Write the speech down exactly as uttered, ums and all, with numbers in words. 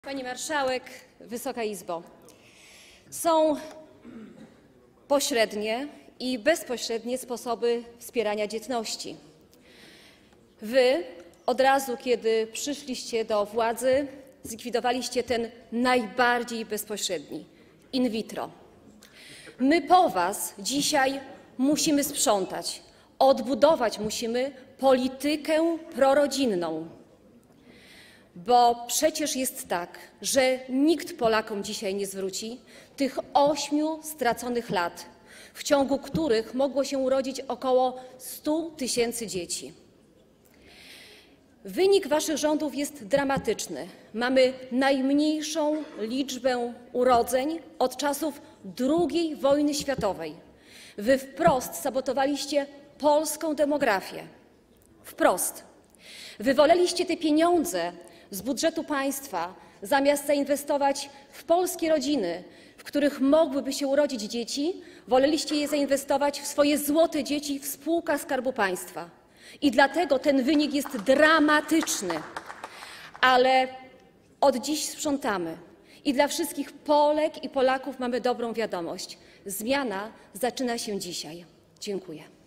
Pani Marszałek, Wysoka Izbo! Są pośrednie i bezpośrednie sposoby wspierania dzietności. Wy od razu, kiedy przyszliście do władzy, zlikwidowaliście ten najbardziej bezpośredni – in vitro. My po was dzisiaj musimy sprzątać, odbudować musimy politykę prorodzinną. Bo przecież jest tak, że nikt Polakom dzisiaj nie zwróci tych ośmiu straconych lat, w ciągu których mogło się urodzić około stu tysięcy dzieci. Wynik waszych rządów jest dramatyczny. Mamy najmniejszą liczbę urodzeń od czasów drugiej wojny światowej. Wy wprost sabotowaliście polską demografię. Wprost. Wy woleliście te pieniądze z budżetu państwa, zamiast zainwestować w polskie rodziny, w których mogłyby się urodzić dzieci, woleliście je zainwestować w swoje złote dzieci w spółkach Skarbu Państwa. I dlatego ten wynik jest dramatyczny. Ale od dziś sprzątamy. I dla wszystkich Polek i Polaków mamy dobrą wiadomość. Zmiana zaczyna się dzisiaj. Dziękuję.